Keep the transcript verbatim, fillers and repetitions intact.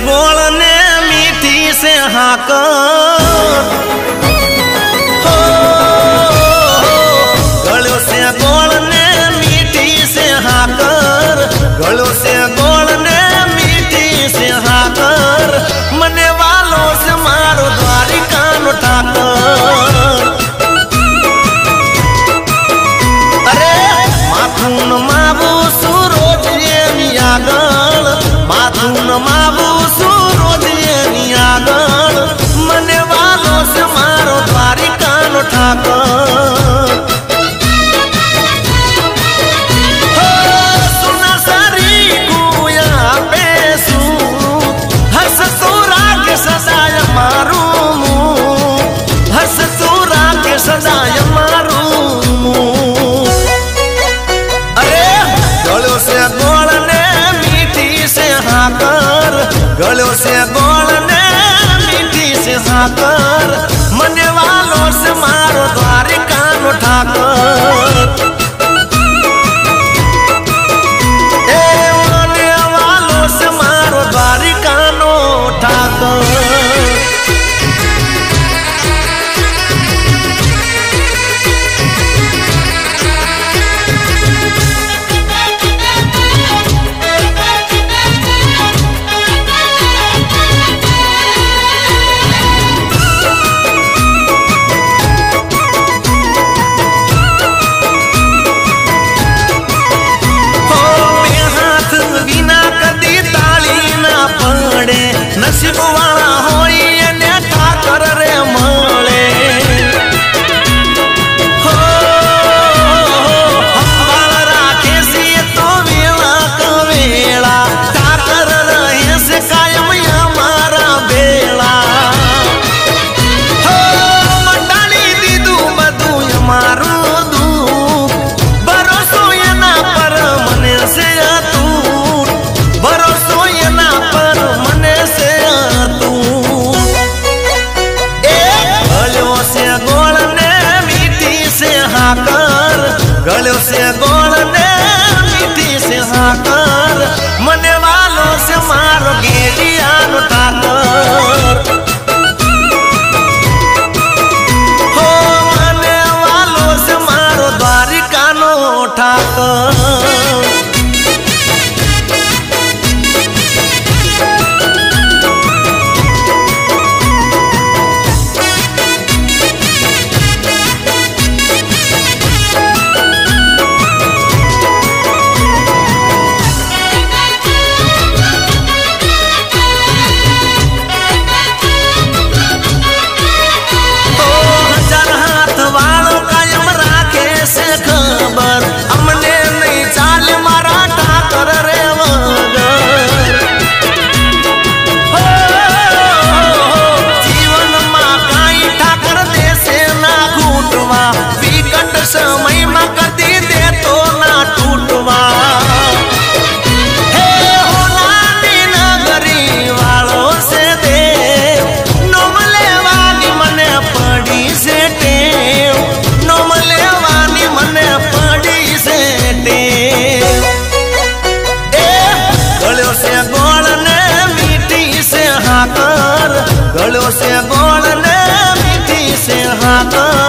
गोल ने मीठी से हाकर, हो गलों से गोल ने मीठी से हाकर, गलों से गोल ने मीठी से हाकर, मने वालों से मारो द्वारिका नो ठाकर। अरे माथुन माबू सूरज ये आगल, माथुन माबू सूरज ये आगल, मने वालों से मारो द्वारिका नो ठाकर। सुना सारी गुया पेसू, हर्ष सूरा के सजाय मारू मुँह, हर्ष सूरा के सजाय मारू मुँह। अरे गलों से गोल ने मीठी से हाकर, गलों से गोल ने मीठी से हाकर, मने वालों से मारो द्वारिका नो ठाकर। ए मने वालों से मारो द्वारिका नो ठाकर। नसीब वाला होई ने ठाकर रे मले, हो हवाल राखे सी तो वेला कवेला, ठाकर रहे से कायम हमारा बेला। हो मंडाली दीदू बदू मारू दुख, भरोसो ये ना पर मने से तू, भरोसो ये ना पर मने से तू। ए गलों से गोल ने मीठी से हाकर, गलों से गोल ने मीठी से हाकर, मने वालों से मारो गेड़िया नो ठाकर। हो मने वालों से मारो द्वारिका नो ठाकर। समय में कदी दे तो ना टूटवा, हे हो नानी नगरी वालों से दे, नोमले वाली मने पड़ी से टेव, नोमले वाली मने पड़ी से टेव। ए गलों से गोल ने मीठी से हाकर, गलों से गोल ने मीठी से हाकर,